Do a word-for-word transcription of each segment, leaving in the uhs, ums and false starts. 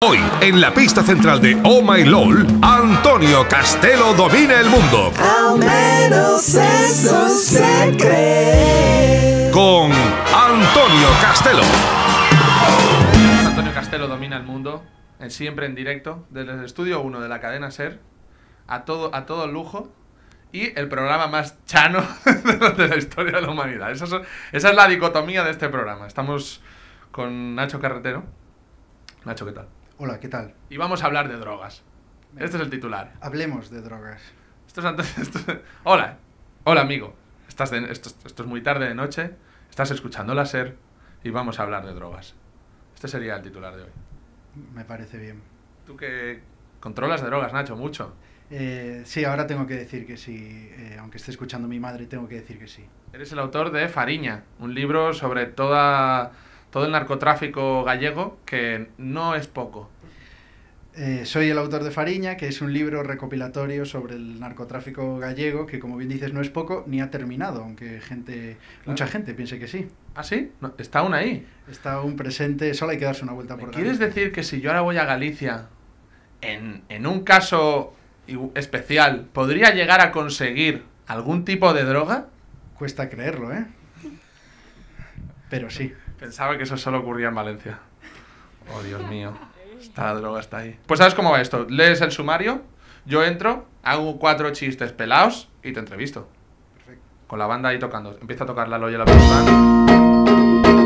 Hoy, en la pista central de Oh My LOL, Antonio Castelo domina el mundo. Al menos eso se cree. Con Antonio Castelo. Antonio Castelo domina el mundo, en siempre en directo, desde el estudio uno de la cadena SER, a todo, a todo lujo, y el programa más chano de la historia de la humanidad. Esa es, esa es la dicotomía de este programa. Estamos con Nacho Carretero. Nacho, ¿qué tal? Hola, ¿qué tal? Y vamos a hablar de drogas. Este es el titular. Hablemos de drogas. Esto es antes, esto es- Hola, hola amigo. Estás de- esto, esto es muy tarde de noche, estás escuchando la SER y vamos a hablar de drogas. Este sería el titular de hoy. Me parece bien. Tú que controlas de drogas, Nacho, mucho. Eh, sí, ahora tengo que decir que sí. Eh, aunque esté escuchando mi madre, tengo que decir que sí. Eres el autor de Fariña, un libro sobre toda, todo el narcotráfico gallego, que no es poco. Eh, soy el autor de Fariña, que es un libro recopilatorio sobre el narcotráfico gallego, que como bien dices no es poco, ni ha terminado, aunque gente, Claro. mucha gente piense que sí. ¿Ah, sí? No, está aún ahí. Está aún presente, solo hay que darse una vuelta ¿Me por quieres Galicia. decir que si yo ahora voy a Galicia, en, en un caso igu- especial, podría llegar a conseguir algún tipo de droga? Cuesta creerlo, ¿eh? Pero sí. Pensaba que eso solo ocurría en Valencia. Oh, Dios mío. Esta droga está ahí. Pues ¿sabes cómo va esto? Lees el sumario, yo entro, hago cuatro chistes pelados y te entrevisto. Perfecto. Con la banda ahí tocando. Empieza a tocar la Loyola Blues Band.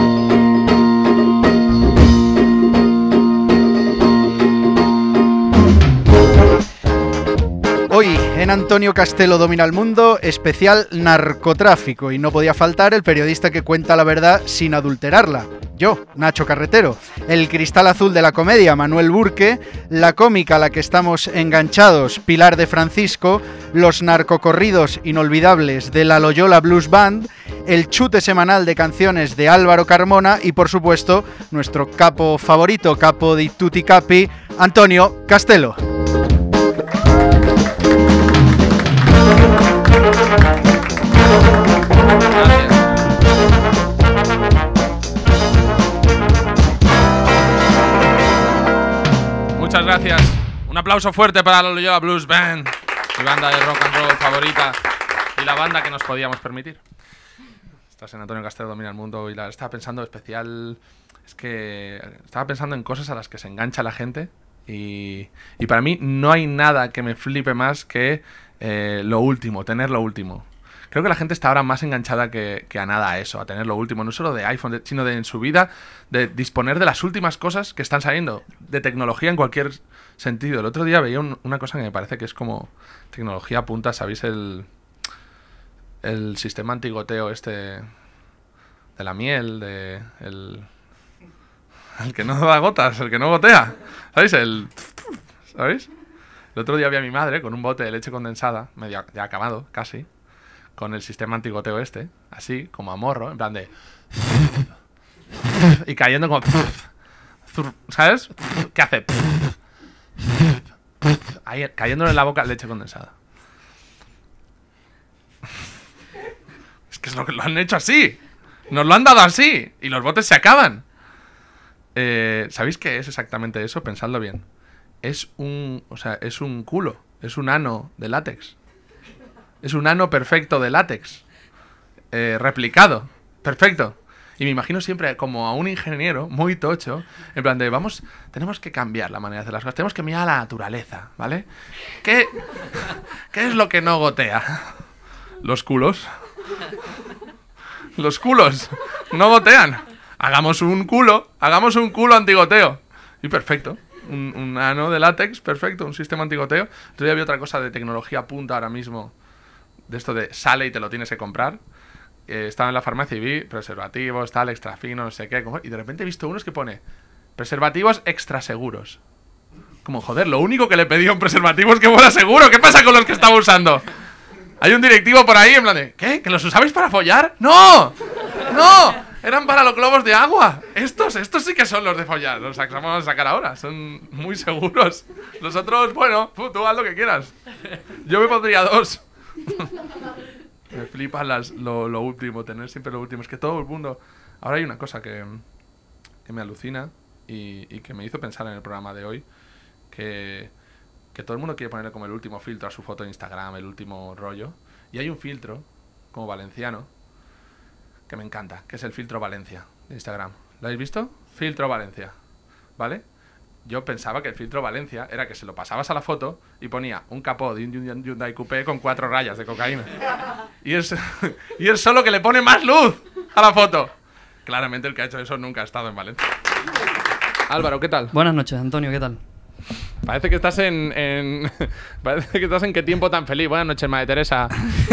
Hoy en Antonio Castelo domina el mundo, especial narcotráfico, y no podía faltar el periodista que cuenta la verdad sin adulterarla. Yo, Nacho Carretero, el cristal azul de la comedia, Manuel Burque, la cómica a la que estamos enganchados, Pilar de Francisco, los narcocorridos inolvidables de la Loyola Blues Band, el chute semanal de canciones de Álvaro Carmona y, por supuesto, nuestro capo favorito, capo di tutti capi, Antonio Castelo. Gracias. Muchas gracias. Un aplauso fuerte para la Loyola Blues Band, mi banda de rock and roll favorita y la banda que nos podíamos permitir. Estás en Antonio Castelo domina el mundo y la estaba pensando especial. Es que estaba pensando en cosas a las que se engancha la gente y, y para mí no hay nada que me flipe más que eh, lo último, tener lo último. Creo que la gente está ahora más enganchada que, que a nada a eso, a tener lo último, no solo de iPhone, de- sino de en su vida, de disponer de las últimas cosas que están saliendo, de tecnología en cualquier sentido. El otro día veía un- una cosa que me parece que es como tecnología punta, ¿sabéis? El, el sistema antigoteo este de la miel, de el, el que no da gotas, el que no gotea, ¿sabéis? El, ¿sabéis? El otro día vi a mi madre con un bote de leche condensada, medio ya acabado, casi, con el sistema antigoteo este, así, como a morro, en plan de... y cayendo como... ¿sabes? ¿Qué hace? Ahí, cayéndole en la boca leche condensada. Es que es lo que lo han hecho así. Nos lo han dado así. Y los botes se acaban. Eh, ¿Sabéis qué es exactamente eso? Pensadlo bien. Es un... O sea, es un culo. Es un ano de látex. Es un ano perfecto de látex. Eh, replicado. Perfecto. Y me imagino siempre como a un ingeniero muy tocho, en plan de, vamos, tenemos que cambiar la manera de hacer las cosas, tenemos que mirar a la naturaleza, ¿vale? ¿Qué, ¿qué es lo que no gotea? Los culos. Los culos no gotean. Hagamos un culo, hagamos un culo antigoteo. Y perfecto. Un, un ano de látex, perfecto, un sistema antigoteo. Todavía había otra cosa de tecnología punta ahora mismo, de esto de sale y te lo tienes que comprar. Eh, estaba en la farmacia y vi preservativos, tal, extra fino, no sé qué. Como, y de repente he visto unos que pone preservativos extra seguros. Como, joder, lo único que le pedí a un preservativo es que fuera seguro. ¿Qué pasa con los que estaba usando? Hay un directivo por ahí en plan de, ¿qué? ¿Que los usabais para follar? ¡No! ¡No! Eran para los globos de agua. Estos, estos sí que son los de follar. Los vamos a sacar ahora. Son muy seguros. Los otros, bueno, tú haz lo que quieras. Yo me pondría dos. Me flipa las, lo, lo último, tener siempre lo último. Es que todo el mundo... Ahora hay una cosa que, que me alucina y, y que me hizo pensar en el programa de hoy que, que todo el mundo quiere ponerle como el último filtro a su foto de Instagram, el último rollo. Y hay un filtro, como valenciano, que me encanta, que es el filtro Valencia de Instagram. ¿Lo habéis visto? Filtro Valencia, ¿vale? Yo pensaba que el filtro Valencia era que se lo pasabas a la foto y ponía un capó de un Hyundai Coupé con cuatro rayas de cocaína. Y es, y es solo que le pone más luz a la foto. Claramente el que ha hecho eso nunca ha estado en Valencia. Álvaro, ¿qué tal? Buenas noches, Antonio, ¿qué tal? Parece que estás en, en parece que estás en qué tiempo tan feliz. Buenas noches, Madre Teresa.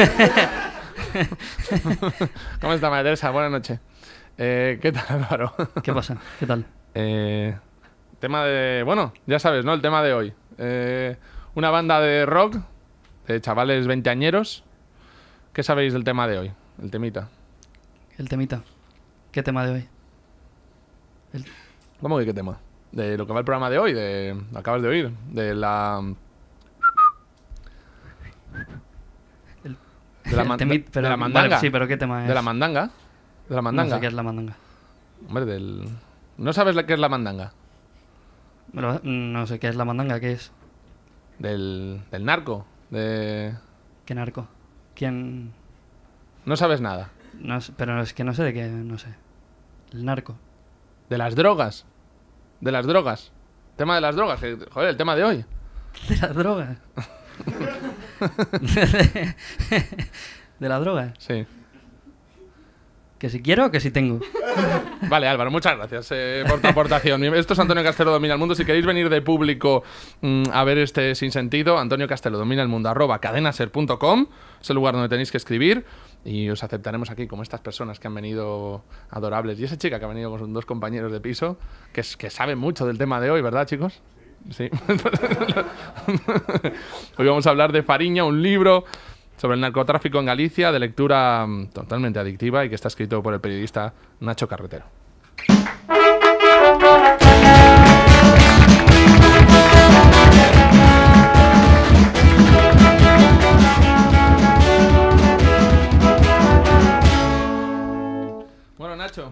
¿Cómo está, Madre Teresa? Buenas noches. Eh, ¿Qué tal, Álvaro? ¿Qué pasa? ¿Qué tal? Eh, tema de... Bueno, ya sabes, ¿no? El tema de hoy. Eh, una banda de rock de chavales veinteañeros. ¿Qué sabéis del tema de hoy? El temita. El temita. ¿Qué tema de hoy? El... ¿Cómo que qué tema? De lo que va el programa de hoy, de... Lo acabas de oír. De la... El... De la, man... temit, pero, de la mandanga. Vale, sí, pero ¿qué tema es? De la mandanga. De la mandanga. No sé qué es la mandanga. Hombre, del... ¿No sabes qué es la mandanga? Pero, no sé qué es la mandanga, ¿qué es? Del, del narco. De... ¿Qué narco? ¿Quién...? No sabes nada. No sé, pero es que no sé de qué, no sé. El narco. De las drogas. De las drogas. Tema de las drogas. Que, joder, el tema de hoy. ¿De las drogas? de, ¿De las drogas? Sí. ¿Que si quiero o que si tengo? Vale, Álvaro, muchas gracias eh, por tu aportación. Esto es Antonio Castelo Domina el Mundo. Si queréis venir de público mmm, a ver este sinsentido, Antonio Castelo Domina el Mundo, arroba cadenaser punto com. Es el lugar donde tenéis que escribir y os aceptaremos aquí como estas personas que han venido adorables. Y esa chica que ha venido con sus dos compañeros de piso, que, es, que sabe mucho del tema de hoy, ¿verdad, chicos? Sí. Hoy vamos a hablar de Fariña, un libro sobre el narcotráfico en Galicia, de lectura um, totalmente adictiva y que está escrito por el periodista Nacho Carretero. Bueno, Nacho,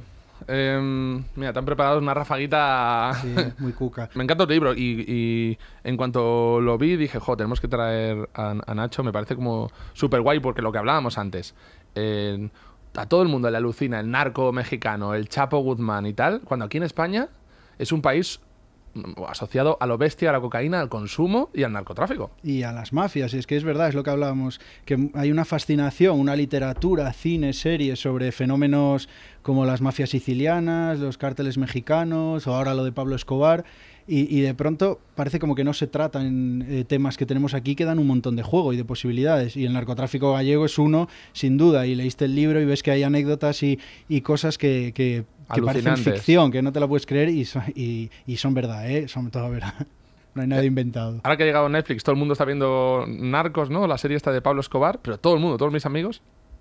eh, mira, te han preparado una rafaguita. Sí, muy cuca. Me encanta tu libro y, y en cuanto lo vi dije, jo, tenemos que traer a, a Nacho. Me parece como súper guay porque lo que hablábamos antes, eh, a todo el mundo le alucina el narco mexicano, el Chapo Guzmán y tal, cuando aquí en España es un país asociado a lo bestia, a la cocaína, al consumo y al narcotráfico. Y a las mafias, y es que es verdad, es lo que hablábamos, que hay una fascinación, una literatura, cine, series sobre fenómenos como las mafias sicilianas, los cárteles mexicanos o ahora lo de Pablo Escobar, y, y de pronto parece como que no se tratan eh, temas que tenemos aquí que dan un montón de juego y de posibilidades, y el narcotráfico gallego es uno, sin duda, y leíste el libro y ves que hay anécdotas y, y cosas que... que que parecen ficción, que no te la puedes creer y son, y, y son verdad, ¿eh? Son todo verdad. No hay nada inventado. Ahora que ha llegado Netflix, todo el mundo está viendo Narcos, ¿no? La serie esta de Pablo Escobar, pero todo el mundo, todos mis amigos.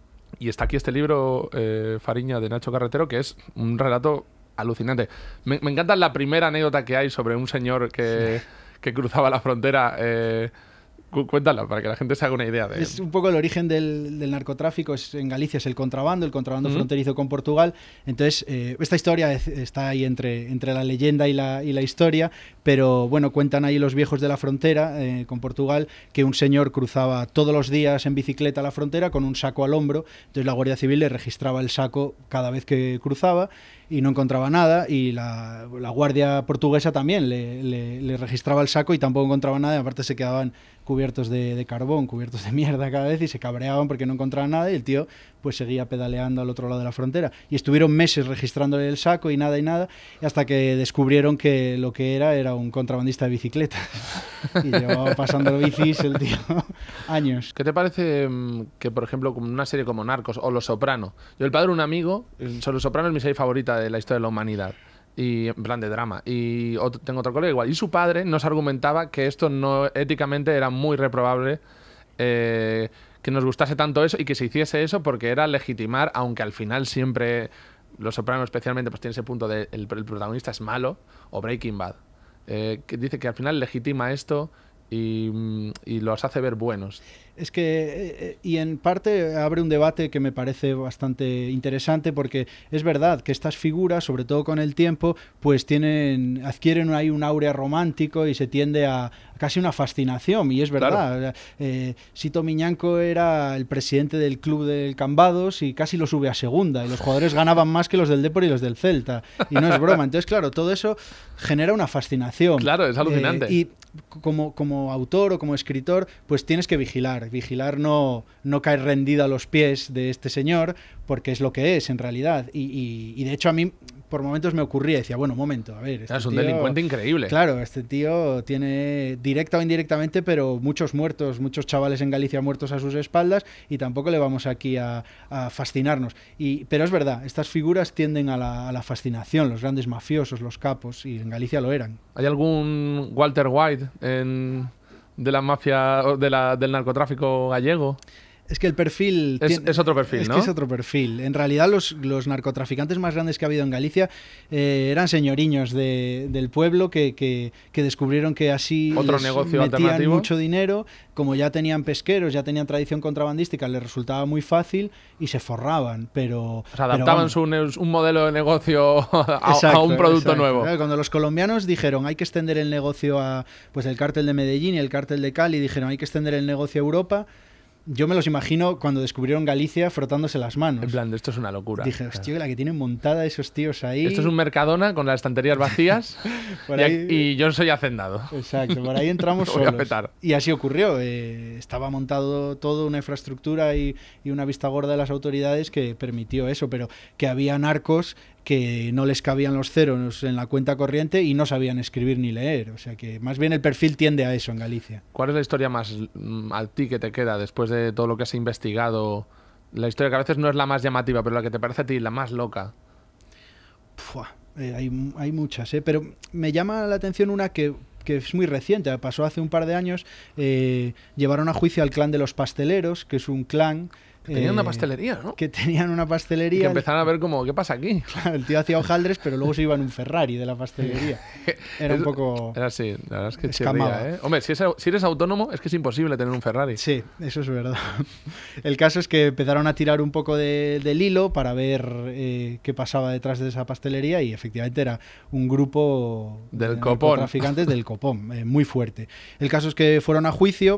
Y está aquí este libro, eh, Fariña, de Nacho Carretero, que es un relato alucinante. Me, me encanta la primera anécdota que hay sobre un señor que, sí. que cruzaba la frontera... Eh, Cuéntala, para que la gente se haga una idea de... Es un poco el origen del, del narcotráfico, es, en Galicia es el contrabando, el contrabando uh-huh. fronterizo con Portugal. Entonces, eh, esta historia es, está ahí entre, entre la leyenda y la, y la historia, pero bueno, cuentan ahí los viejos de la frontera eh, con Portugal que un señor cruzaba todos los días en bicicleta la frontera con un saco al hombro, entonces la Guardia Civil le registraba el saco cada vez que cruzaba y no encontraba nada, y la, la Guardia Portuguesa también le, le, le registraba el saco y tampoco encontraba nada, y aparte se quedaban cubiertos de, de carbón, cubiertos de mierda cada vez, y se cabreaban porque no encontraban nada, y el tío pues seguía pedaleando al otro lado de la frontera. Y estuvieron meses registrándole el saco y nada y nada, y hasta que descubrieron que lo que era era un contrabandista de bicicletas. Y llevaba pasando bicis el tío años. ¿Qué te parece que, por ejemplo, como una serie como Narcos o Los Soprano? Yo, el padre de un amigo, Los Soprano es mi serie favorita de la historia de la humanidad. Y en plan de drama. Y otro, tengo otro colega igual. Y su padre nos argumentaba que esto no éticamente era muy reprobable, eh, que nos gustase tanto eso y que se hiciese eso porque era legitimar, aunque al final siempre Los Sopranos especialmente pues tiene ese punto de el, el protagonista es malo, o Breaking Bad, eh, que dice que al final legitima esto y, y los hace ver buenos. Es que, eh, y en parte abre un debate que me parece bastante interesante, porque es verdad que estas figuras, sobre todo con el tiempo, pues tienen, adquieren ahí un áurea romántico y se tiende a casi una fascinación, y es verdad. Claro. Eh, Sito Miñanco era el presidente del club del Cambados y casi lo sube a segunda, y los jugadores ganaban más que los del Depor y los del Celta, y no es broma. Entonces, claro, todo eso genera una fascinación. Claro, es alucinante. Eh, y como, como autor o como escritor, pues tienes que vigilar, vigilar no, no caer rendido a los pies de este señor, porque es lo que es en realidad. Y, y, y de hecho a mí por momentos me ocurría, decía, bueno, un momento, a ver, este es un tío, delincuente increíble. Claro, este tío tiene, directa o indirectamente, pero muchos muertos, muchos chavales en Galicia muertos a sus espaldas, y tampoco le vamos aquí a, a fascinarnos. Y, pero es verdad, estas figuras tienden a la, a la fascinación, los grandes mafiosos, los capos, y en Galicia lo eran. ¿Hay algún Walter White en, de la mafia, de la, del narcotráfico gallego? Es que el perfil... Es, tiene, es otro perfil, es ¿no? Que es otro perfil. En realidad los, los narcotraficantes más grandes que ha habido en Galicia eh, eran señoriños de, del pueblo que, que, que descubrieron que así otro les negocio metían alternativo. Mucho dinero, como ya tenían pesqueros, ya tenían tradición contrabandística, les resultaba muy fácil y se forraban, pero... O sea, adaptaban pero, su, un modelo de negocio a, exacto, a un producto exacto. nuevo. Cuando los colombianos dijeron hay que extender el negocio a... Pues el cártel de Medellín y el cártel de Cali dijeron hay que extender el negocio a Europa... Yo me los imagino cuando descubrieron Galicia frotándose las manos. En plan, esto es una locura. Dije, hostia, la que tienen montada esos tíos ahí. Esto es un Mercadona con las estanterías vacías por y, ahí... y yo soy hacendado. Exacto, por ahí entramos Voy a solos. petar. Y así ocurrió. Eh, estaba montado todo, una infraestructura y, y una vista gorda de las autoridades que permitió eso, pero que había narcos que no les cabían los ceros en la cuenta corriente y no sabían escribir ni leer. O sea que más bien el perfil tiende a eso en Galicia. ¿Cuál es la historia más mm, a ti que te queda después de todo lo que has investigado? La historia que a veces no es la más llamativa, pero la que te parece a ti la más loca. Pua, eh, hay, hay muchas, ¿eh? Pero me llama la atención una que... que es muy reciente, pasó hace un par de años. Eh, llevaron a juicio al clan de los pasteleros, que es un clan... Tenían eh, una pastelería, ¿no? Que tenían una pastelería. Y que empezaron a ver como, ¿qué pasa aquí? Claro, el tío hacía hojaldres, pero luego se iba en un Ferrari de la pastelería. Era un poco... Era así, la verdad es que escamaba. chirría, ¿eh? Hombre, si, es, si eres autónomo es que es imposible tener un Ferrari. Sí, eso es verdad. El caso es que empezaron a tirar un poco de, del hilo para ver eh, qué pasaba detrás de esa pastelería, y efectivamente era un grupo del de copón. Traficantes del copón, eh, muy fuerte. El caso es que fueron a juicio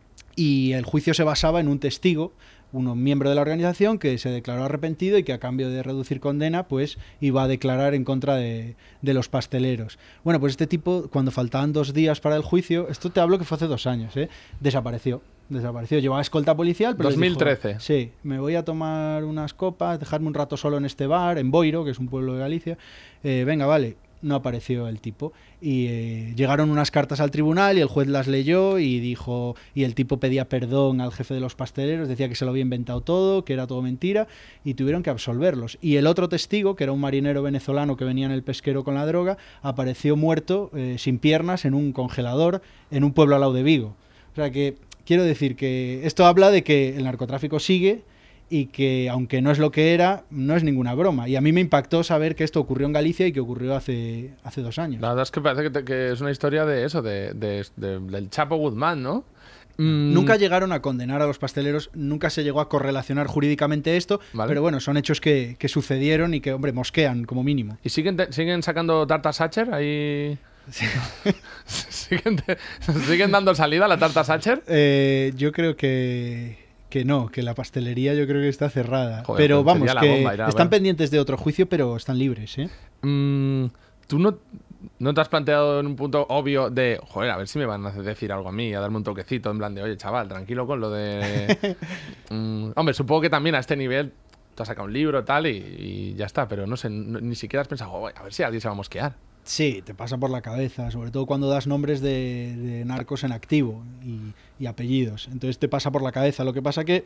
y el juicio se basaba en un testigo, un miembro de la organización que se declaró arrepentido y que a cambio de reducir condena pues iba a declarar en contra de, de los pasteleros. Bueno, pues este tipo, cuando faltaban dos días para el juicio, esto te hablo que fue hace dos años, ¿eh? desapareció. Desapareció, llevaba escolta policial, pero dos mil trece. Dijo, sí, me voy a tomar unas copas, dejarme un rato solo en este bar, en Boiro, que es un pueblo de Galicia. Eh, venga, vale. No apareció el tipo y eh, llegaron unas cartas al tribunal y el juez las leyó y dijo, y el tipo pedía perdón al jefe de los pasteleros, decía que se lo había inventado todo, que era todo mentira, y tuvieron que absolverlos. Y el otro testigo, que era un marinero venezolano que venía en el pesquero con la droga, apareció muerto eh, sin piernas en un congelador en un pueblo al lado de Vigo. O sea que quiero decir que esto habla de que el narcotráfico sigue y que, aunque no es lo que era, no es ninguna broma. Y a mí me impactó saber que esto ocurrió en Galicia y que ocurrió hace, hace dos años. La verdad es que parece que, te, que es una historia de eso, de, de, de, del Chapo Guzmán, ¿no? Mm. Nunca llegaron a condenar a los pasteleros, nunca se llegó a correlacionar jurídicamente esto, ¿vale? Pero bueno, son hechos que, que sucedieron y que, hombre, mosquean como mínimo. ¿Y siguen, te, siguen sacando tarta Sacher ahí...? Sí. ¿Siguen, te, ¿Siguen dando salida a la tarta Sacher? Eh, yo creo que... que no, que la pastelería yo creo que está cerrada. Joder, pero vamos, que bomba, están pendientes de otro juicio, pero están libres, ¿eh? Mm, ¿Tú no, no te has planteado en un punto obvio de, joder, a ver si me van a decir algo a mí, a darme un toquecito, en plan de, oye, chaval, tranquilo con lo de... mm, hombre, supongo que también a este nivel te has sacado un libro tal y, y ya está, pero no sé, no, ni siquiera has pensado, joder, a ver si alguien se va a mosquear. Sí, te pasa por la cabeza, sobre todo cuando das nombres de, de narcos en activo y, y apellidos. Entonces te pasa por la cabeza. Lo que pasa que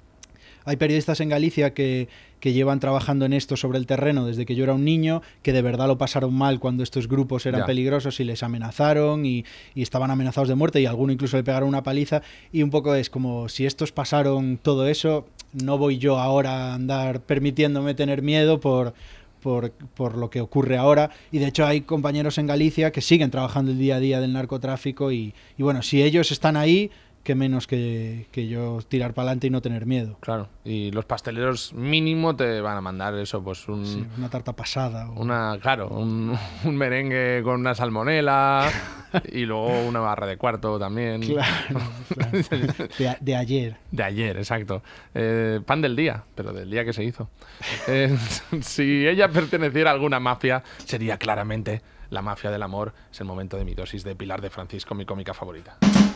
hay periodistas en Galicia que, que llevan trabajando en esto sobre el terreno desde que yo era un niño, que de verdad lo pasaron mal cuando estos grupos eran ya. peligrosos y les amenazaron y, y estaban amenazados de muerte y a alguno incluso le pegaron una paliza. Y un poco es como, si estos pasaron todo eso, no voy yo ahora a andar permitiéndome tener miedo por... Por, por lo que ocurre ahora, y de hecho hay compañeros en Galicia que siguen trabajando el día a día del narcotráfico y, y bueno, si ellos están ahí, que menos que, que yo tirar para adelante y no tener miedo. Claro, y los pasteleros mínimo te van a mandar eso, pues un... Sí, una tarta pasada. O... Una, claro, un, un merengue con una salmonela y luego una barra de cuarto también. Claro, claro. De, de ayer. De ayer, exacto. Eh, pan del día, pero del día que se hizo. Eh, si ella perteneciera a alguna mafia, sería claramente la mafia del amor. Es el momento de mi dosis de Pilar de Francisco, mi cómica favorita.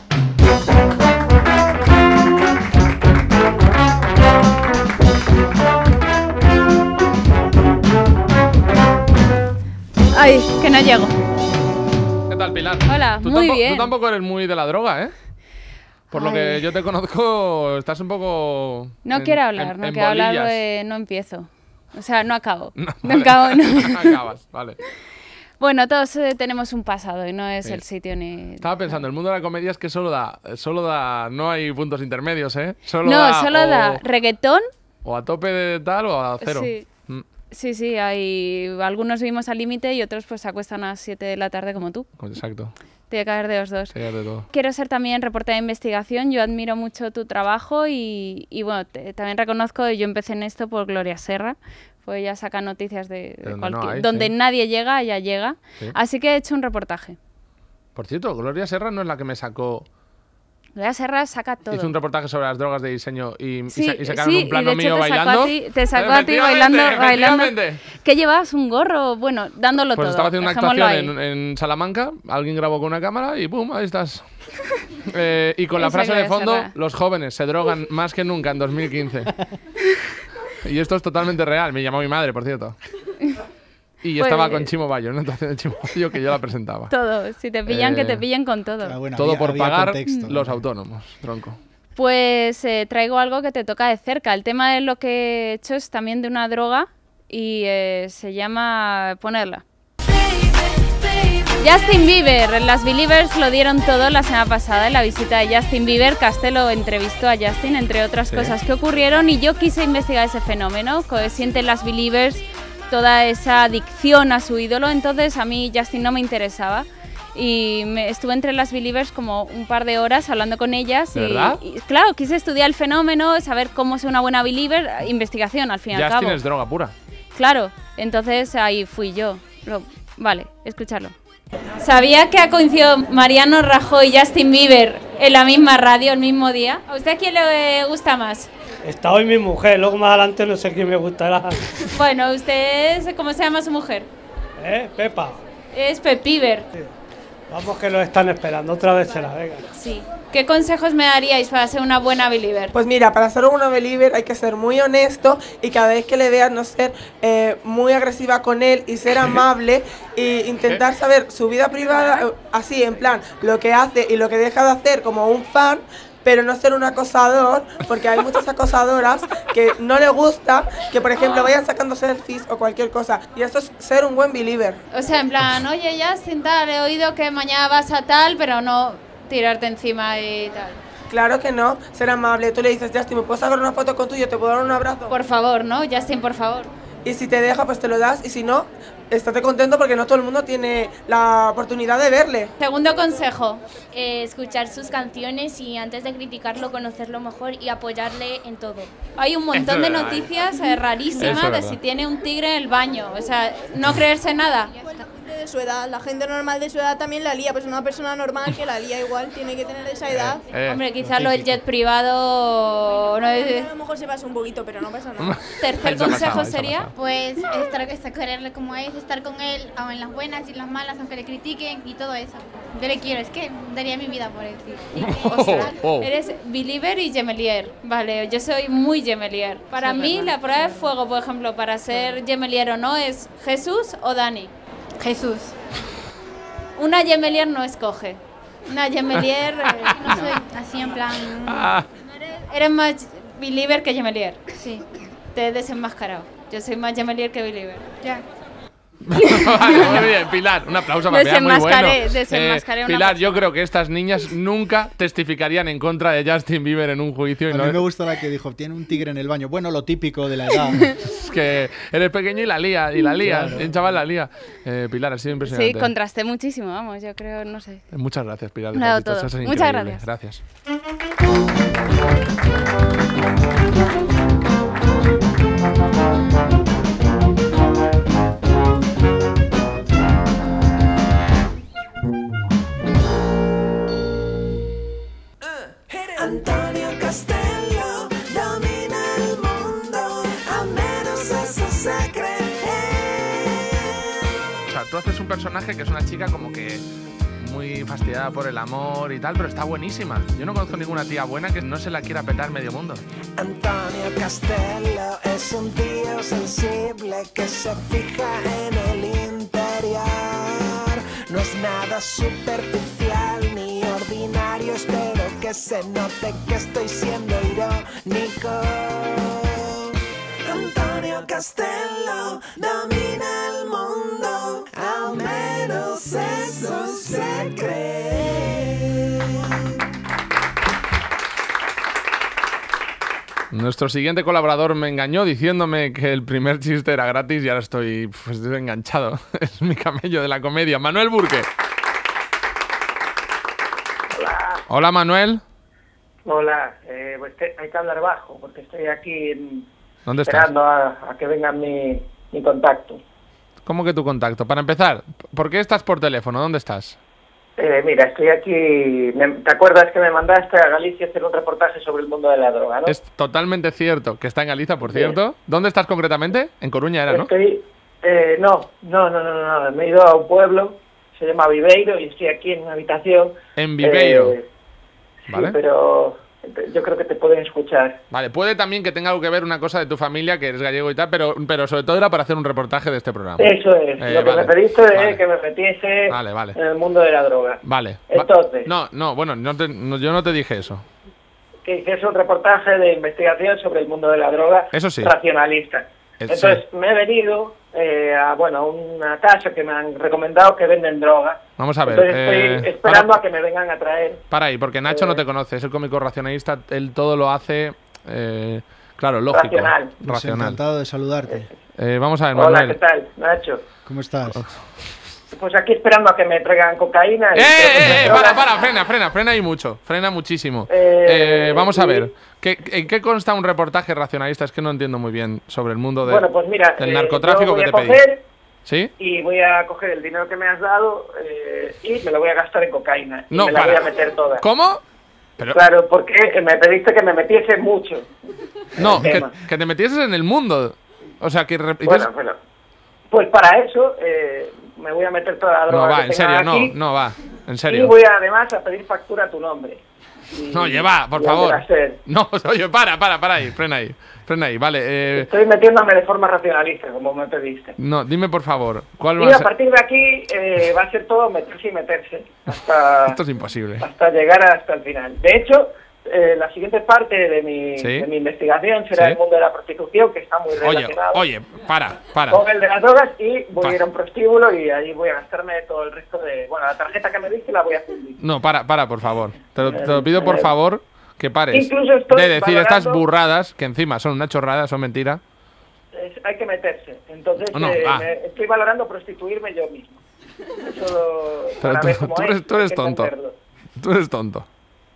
Ay, que no llego. ¿Qué tal, Pilar? Hola, tú muy tampo- bien. Tú tampoco eres muy de la droga, ¿eh? Por lo Ay. que yo te conozco, estás un poco... No en- quiero hablar, en- no en quiero hablar, bolillas. de- no empiezo. O sea, no acabo. No, No, vale. acabo, no. Acabas, vale. Bueno, todos eh, tenemos un pasado y no es Sí. el sitio ni... Estaba pensando, el mundo de la comedia es que solo da, solo da, no hay puntos intermedios, ¿eh? Solo No, da solo o, da reggaetón. o a tope de tal o a cero. Sí. Mm, Sí, sí, hay algunos vivimos al límite y otros pues se acuestan a las siete de la tarde como tú. exacto, Tiene que haber de los dos. sería de todo. Quiero ser también reportera de investigación, yo admiro mucho tu trabajo y, y bueno, te- también reconozco que yo empecé en esto por Gloria Serra, pues ella saca noticias de, de donde no cualquier... hay, donde sí. nadie llega, ella llega. Sí. Así que he hecho un reportaje. Por cierto, Gloria Serra no es la que me sacó, Gloria Serra saca todo. hizo un reportaje sobre las drogas de diseño y, y Sí, sa- y sacaron sí, un plano y de hecho mío te sacó bailando. a ti- te sacó a ti Efectivamente, bailando- bailando. efectivamente. ¿Qué llevabas? ¿Un gorro? Bueno, dándolo Pues todo. estaba haciendo una dejémoslo actuación ahí. en, en Salamanca, alguien grabó con una cámara y ¡pum! Ahí estás. Eh, y con la Esa frase de Gloria fondo, Serra. los jóvenes se drogan más que nunca en dos mil quince. Y esto es totalmente real, me llamó mi madre, por cierto. Y Pues- estaba con Chimo Bayo, una actuación de Chimo Bayo que yo la presentaba. Todo. Si te pillan, Eh, que te pillen con todo. Ah, bueno, Todo había- por había pagar contexto, los ¿no? autónomos, tronco. Pues eh, traigo algo que te toca de cerca. El tema de lo que he hecho es también de una droga y eh, se llama ponerla. Justin Bieber, las Believers lo dieron todo la semana pasada en la visita de Justin Bieber. Castelo entrevistó a Justin, entre otras Sí. cosas que ocurrieron, y yo quise investigar ese fenómeno, que sienten las Believers, toda esa adicción a su ídolo. Entonces a mí Justin no me interesaba. Y me, estuve entre las Believers como un par de horas hablando con ellas. ¿De y, verdad? y, claro, quise estudiar el fenómeno, saber cómo es una buena Believer, investigación al fin y al Justin cabo. es droga pura. Claro, entonces ahí fui yo. Lo- vale, escucharlo. ¿Sabía que ha coincidido Mariano Rajoy y Justin Bieber en la misma radio el mismo día? ¿A usted quién le gusta más? Está hoy mi mujer, luego más adelante no sé quién me gustará. Bueno, ¿usted es- cómo se llama su mujer? ¿Eh, Pepa? Es Pep Bieber. Vamos que lo están esperando, otra vez será, venga. Sí. ¿Qué consejos me daríais para ser una buena Believer? Pues mira, para ser una believer hay que ser muy honesto y cada vez que le veas no ser eh, muy agresiva con él y ser amable e intentar saber su vida privada, eh, así en plan, lo que hace y lo que deja de hacer como un fan, pero no ser un acosador, porque hay muchas acosadoras que no le gusta que, por ejemplo, vayan sacando selfies o cualquier cosa. Y eso es ser un buen believer. O sea, en plan, oye, Justin, tal, he oído que mañana vas a tal, pero no tirarte encima y tal. Claro que no, ser amable. Tú le dices, Justin, ¿me puedo sacar una foto con tuyo? ¿Te puedo dar un abrazo? Por favor, ¿no? Justin, por favor. Y si te deja, pues te lo das. Y si no, estate contento porque no todo el mundo tiene la oportunidad de verle. Segundo consejo. Eh, escuchar sus canciones y antes de criticarlo, conocerlo mejor y apoyarle en todo. Hay un Eso montón es de verdad. noticias eh, rarísimas Eso es de verdad. si tiene un tigre en el baño. O sea, no creerse nada. De su edad, la gente normal de su edad también la lía, pues una persona normal que la lía igual tiene que tener esa edad. Eh, Hombre, quizás lo del jet privado no es... A lo mejor se pasa un poquito, pero no pasa nada. Tercer Eso ha consejo pasado, eso ha sería... pasado. Pues estar, estar, quererle como es, estar con él aun en las buenas y en las malas, aunque le critiquen y todo eso. Yo le quiero, es que daría mi vida por él. tío. Ostras, Oh, oh. eres believer y gemelier. Vale, yo soy muy gemelier. Para mí, la prueba de fuego, por ejemplo, para ser gemelier o no, es Jesús o Dani. Jesús. Una gemelier no escoge. Una gemelier... eh, No soy así en plan... Ah, eres más believer que gemelier. Sí, Te he desenmascarado. Yo soy más gemelier que believer. ya. vale, muy bien, Pilar, un aplauso para Pilar, muy bueno. Desenmascaré, desenmascaré una Pilar, persona. yo creo que estas niñas nunca testificarían en contra de Justin Bieber en un juicio. Y A no mí me gustó la que dijo, tiene un tigre en el baño. Bueno, lo típico de la edad. es que eres pequeño y la lía, y la lía, Claro. el chaval la lía. Eh, Pilar, ha sido impresionante. Sí, contrasté muchísimo, vamos, yo creo, no sé. Muchas gracias, Pilar. Me ha dado Esto todo. es Muchas increíble. gracias. Gracias. Antonio Castello domina el mundo, al menos eso se cree. O sea, tú haces un personaje que es una chica como que muy fastidiada por el amor y tal, pero está buenísima. Yo no conozco ninguna tía buena que no se la quiera petar medio mundo. Antonio Castello es un tío sensible que se fija en el interior. No es nada superficial ni ordinario, espero que se note que estoy siendo irónico. Antonio Castello domina el mundo, al menos eso se cree. Nuestro siguiente colaborador me engañó diciéndome que el primer chiste era gratis y ahora estoy, pues, estoy enganchado. Es mi camello de la comedia, Manuel Burke. Hola. Hola, Manuel. Hola, eh, pues te- hay que hablar bajo porque estoy aquí en- ¿Dónde estás? esperando a, a que venga mi, mi contacto. ¿Cómo que tu contacto? Para empezar, ¿por qué estás por teléfono? ¿Dónde estás? Eh, mira, estoy aquí. me- ¿Te acuerdas que me mandaste a Galicia a hacer un reportaje sobre el mundo de la droga, no? Es totalmente cierto que está en Galicia, por Bien. cierto. ¿Dónde estás concretamente? En Coruña era, ¿no? Estoy, eh, no, no, no, no, no, no, me he ido a un pueblo, se llama Viveiro, y estoy aquí en una habitación. En Viveiro. Eh, sí, Vale. pero yo creo que te pueden escuchar. Vale, puede también que tenga algo que ver una cosa de tu familia, que eres gallego y tal, pero, pero sobre todo era para hacer un reportaje de este programa. Eso es, Eh, lo que vale. me pediste es Vale. que me metiese Vale, vale. en el mundo de la droga. Vale. Va- Entonces, No, no, bueno, no te- no, yo no te dije eso. que hiciese un reportaje de investigación sobre el mundo de la droga Eso sí. racionalista. Eh, Entonces me he venido eh, a bueno, a una casa que me han recomendado que venden droga. Vamos a ver. Entonces eh, estoy esperando para, a que me vengan a traer. para ahí, porque Nacho eh, no te conoce, es el cómico racionalista, él todo lo hace, eh, claro, lógico. Racional. Pues Racional. encantado de saludarte. Eh, vamos a ver, Hola, Manuel. ¿qué tal, Nacho? ¿Cómo estás? Pues aquí esperando a que me traigan cocaína. y ¡Eh, creo que eh, me eh! drogan. Para, para, frena, frena, frena y mucho. Frena muchísimo. Eh, Eh, vamos a sí. ver. ¿qué, ¿En qué consta un reportaje racionalista? Es que no entiendo muy bien sobre el mundo de- Bueno, pues mira, del eh, narcotráfico yo voy que a te pedí. coger ¿Sí? y voy a coger el dinero que me has dado eh, y me lo voy a gastar en cocaína. Y No, me la para. voy a meter toda. ¿Cómo? Pero, Claro, porque me pediste que me metiese mucho. no, el que, tema. que te metieses en el mundo. O sea, que... rep- Bueno, bueno. Pues para eso eh, me voy a meter toda la droga no va, que en tenga serio, no, aquí no va. En y serio. voy además a pedir factura a tu nombre. Y- No, lleva, por y al de favor. la SER. No, oye, para, para, para ahí, frena ahí. Frena ahí, vale. Eh, Estoy metiéndome de forma racionalista, como me pediste. no, dime por favor, ¿cuál Y va a a ser? partir de aquí eh, va a ser todo meterse y meterse hasta, Esto es imposible. hasta llegar hasta el final. De hecho, eh, la siguiente parte de mi, Sí. de mi investigación será Sí. el mundo de la prostitución, que está muy Oye, relacionado oye, para, para. con el de las drogas, y voy Pa- a ir a un prostíbulo y ahí voy a gastarme todo el resto de... Bueno, la tarjeta que me diste la voy a fundir. No, para, para, por favor. Te lo, te lo pido por favor que pares Incluso estoy de decir estas valorando- burradas, que encima son una chorrada, son mentira. Es- hay que meterse. Entonces, No, eh, ah. me- estoy valorando prostituirme yo mismo. Eso lo- Pero para tú, ver cómo tú es, eres, tú hay eres que tonto. entenderlo. Tú eres tonto.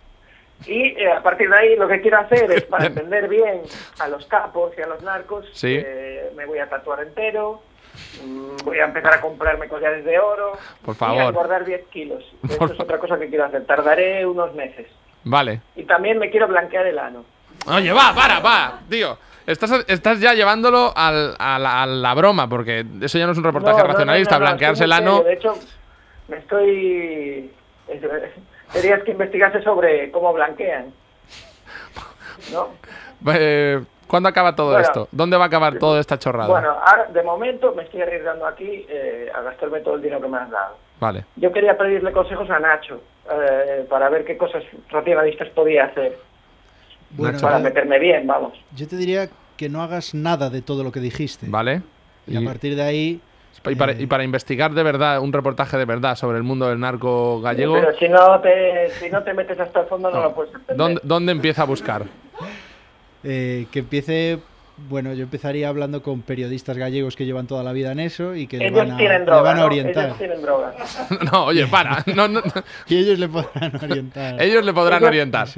Y eh, a partir de ahí lo que quiero hacer es, para entender bien a los capos y a los narcos, Sí. eh, me voy a tatuar entero, mm, voy a empezar a comprarme collares de oro Por y a favor. engordar diez kilos. Eso Por es otra cosa que quiero hacer, tardaré unos meses. Vale. Y también me quiero blanquear el ano. Oye, va, para, va, tío. Estás, estás ya llevándolo al- a, la, a la broma, porque eso ya no es un reportaje No, no, no, racionalista, no, no, blanquearse el estoy muy ano. serio. De hecho, me estoy... Tenías que investigase sobre cómo blanquean. ¿No? Eh, ¿Cuándo acaba todo Bueno. esto? ¿Dónde va a acabar toda esta chorrada? Bueno, ahora de momento me estoy arriesgando aquí eh, a gastarme todo el dinero que me has dado. Vale. Yo quería pedirle consejos a Nacho eh, para ver qué cosas racionalistas podía hacer. Bueno, para yo- meterme bien, vamos. Yo te diría que no hagas nada de todo lo que dijiste. Vale. Y a partir de ahí... Y para, eh, y para investigar de verdad, un reportaje de verdad sobre el mundo del narco gallego, Pero si no te si no te metes hasta el fondo no, lo puedes entender. ¿dónde, dónde empieza a buscar? eh, que empiece... Bueno, yo empezaría hablando con periodistas gallegos que llevan toda la vida en eso y que le Ellos van a, tienen le droga, van a ¿no? orientar. Ellos tienen droga. No, oye, para. No, no, no. Y ellos le podrán orientar. Ellos le podrán Ellos- orientar. Sí.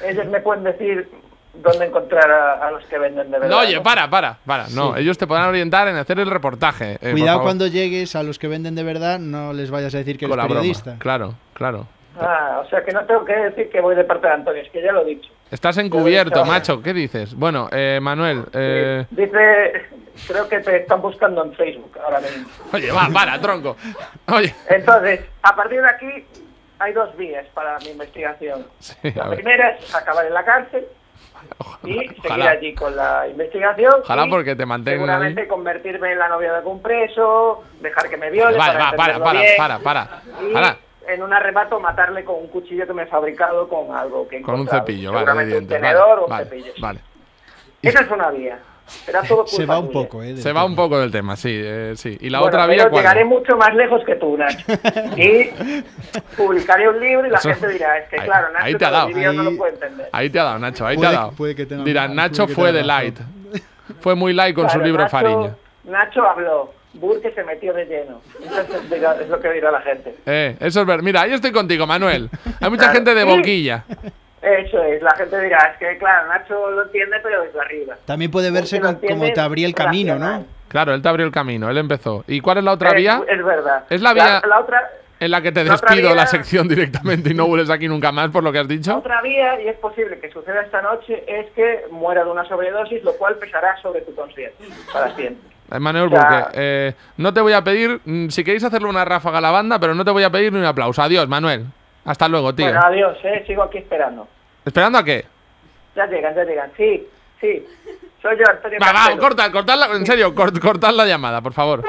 ellos me pueden decir dónde encontrar a, a los que venden de verdad. No, oye, ¿no? para, para, para. No, Sí. ellos te podrán orientar en hacer el reportaje. eh, por Cuidado favor. cuando llegues a los que venden de verdad, no les vayas a decir que Con eres la broma. periodista. Claro, claro. Ah, o sea que no tengo que decir que voy de parte de Antonio, es que ya lo he dicho. Estás encubierto, macho. ¿Qué dices? Bueno, eh, Manuel. Eh... Dice, creo que te están buscando en Facebook ahora mismo. Oye, va, para, tronco. Oye. Entonces, a partir de aquí hay dos vías para mi investigación. Sí, La a ver. primera es acabar en la cárcel y seguir ojalá. allí con la investigación. Ojalá y porque te mantengan seguramente ahí. convertirme en la novia de algún preso, dejar que me viole. Vale, va, para, entenderlo para, bien, para, para. Y Para. en un arrebato matarle con un cuchillo que me he fabricado con algo que he Con un encontrado. cepillo, vale, de Seguramente un dientes. tenedor o un Vale, cepillo. vale. Esa es una vía. Será todo culpa Se va un tuya. poco, ¿eh? del Se va tema. un poco del tema, sí, eh, sí. Y la Bueno, otra pero vía, ¿cuál? llegaré mucho más lejos que tú, Nacho. Y publicaré un libro y la Eso- gente dirá, es que ahí- claro, Nacho ahí te ha dado. todo el vídeo no Ahí- lo puede entender. Ahí te ha dado, Nacho, ahí Puede- te ha dado. puede que tenga- Dirán, puede Nacho que fue tenga de razón. light. Fue muy light con su Claro, libro Nacho, Fariña. Nacho habló, Burke se metió de lleno. Entonces dirá- es lo que dirá la gente. Eh, eso es verdad. Mira, ahí estoy contigo, Manuel. Hay mucha Claro. gente de Sí. boquilla. Eso es, la gente dirá, es que claro, Nacho lo entiende pero desde arriba. También puede verse Porque lo con- como entiende te abrí el camino, ¿no? racional. Claro, él te abrió el camino, él empezó. ¿Y cuál es la otra Es- vía? Es verdad. Es la vía- La, la otra, En la que te la otra despido vía- la sección directamente y no vuelves aquí nunca más por lo que has la dicho. otra vía, y es posible que suceda esta noche, es que muera de una sobredosis, lo cual pesará sobre tu conciencia para siempre. Eh, Manuel O sea- Burke, eh, no te voy a pedir, mm, si queréis hacerle una ráfaga a la banda, pero no te voy a pedir ni un aplauso. Adiós, Manuel. Hasta luego, tío. Bueno, adiós, eh, sigo aquí esperando. ¿Esperando a qué? Ya llegan, ya llegan. Sí, sí. Soy yo, Antonio Va, va, Castelo. corta, cortad la, en serio, cort- cortad la llamada, por favor.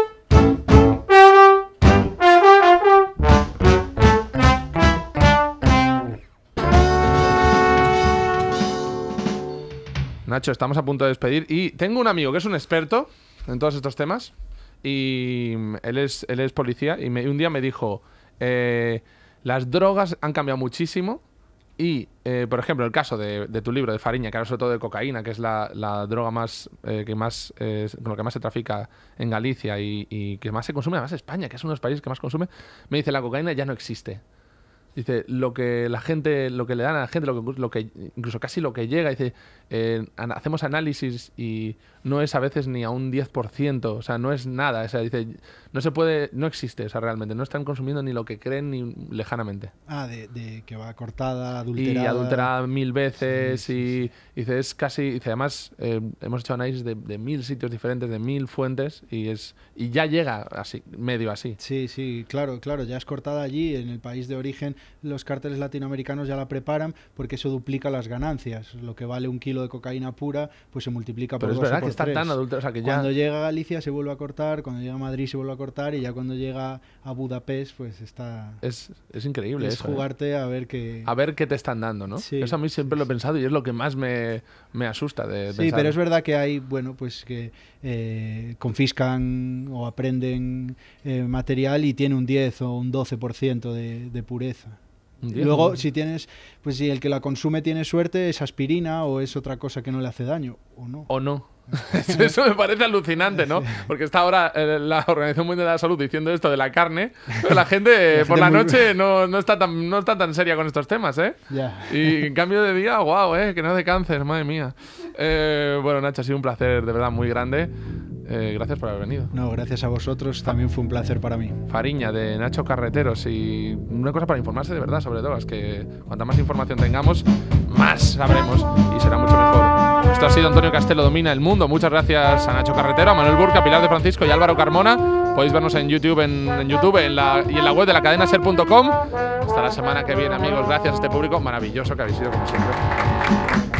Nacho, estamos a punto de despedir y tengo un amigo que es un experto en todos estos temas y él es, él es policía y me- un día me dijo, eh, las drogas han cambiado muchísimo y, eh, por ejemplo, el caso de, de tu libro de Fariña, que habla sobre todo de cocaína, que es la, la droga más eh, que más eh, con lo que más se trafica en Galicia y, y que más se consume además en España, que es uno de los países que más consume, me dice, la cocaína ya no existe. Dice, lo que la gente, lo que le dan a la gente, lo que, lo que incluso casi lo que llega, dice, eh, an- hacemos análisis y no es a veces ni a un diez por ciento, o sea, no es nada, o sea, dice, no se puede, no existe, o sea, realmente, no están consumiendo ni lo que creen ni lejanamente. Ah, de, de que va cortada, Y adulterada. adulterada mil veces Sí, sí, sí. y dice, es casi, dice, además eh, hemos hecho análisis de, de mil sitios diferentes, de mil fuentes y es y ya llega así, medio así. Sí, sí, claro, claro, ya es cortada allí, en el país de origen los cárteles latinoamericanos ya la preparan porque eso duplica las ganancias. Lo que vale un kilo de cocaína pura, pues se multiplica Pero por es dos o verdad por que está tres. tan adulterada, o sea, que ya... Cuando llega a Galicia se vuelve a cortar, cuando llega a Madrid se vuelve a cortar y ya cuando llega a Budapest, pues está... Es, es increíble es eso, ¿eh? jugarte a ver qué... A ver qué te están dando, ¿no? Sí, Eso a mí siempre lo he pensado y es lo que más me, me asusta de Sí, pensar. pero es verdad que hay, bueno, pues que eh, confiscan o aprenden eh, material y tiene un diez o un doce por ciento de, de pureza. Un Y diez, luego, un- si tienes, pues si el que la consume tiene suerte, es aspirina o es otra cosa que no le hace daño, o no. O no. Eso me parece alucinante, ¿no? Porque está ahora eh, la Organización Mundial de la Salud diciendo esto de la carne, pero la gente eh, La por gente la muy- noche no, no, está tan, no está tan seria con estos temas, ¿eh? Ya. Y en cambio de día, guau, ¿eh? Que no de cáncer, madre mía. Eh, bueno, Nacho, ha sido un placer de verdad muy grande. Eh, gracias por haber venido. No, gracias a vosotros, también fue un placer para mí. Fariña, de Nacho Carreteros. Y una cosa para informarse de verdad sobre drogas, que cuanta más información tengamos, más sabremos y será mucho mejor. Esto ha sido Antonio Castelo Domina el Mundo. Muchas gracias a Nacho Carretero, a Manuel Burke, a Pilar de Francisco y Álvaro Carmona. Podéis vernos en YouTube, en, en YouTube en la, y en la web de la cadena ser punto com. Hasta la semana que viene, amigos. Gracias a este público maravilloso que habéis sido como siempre.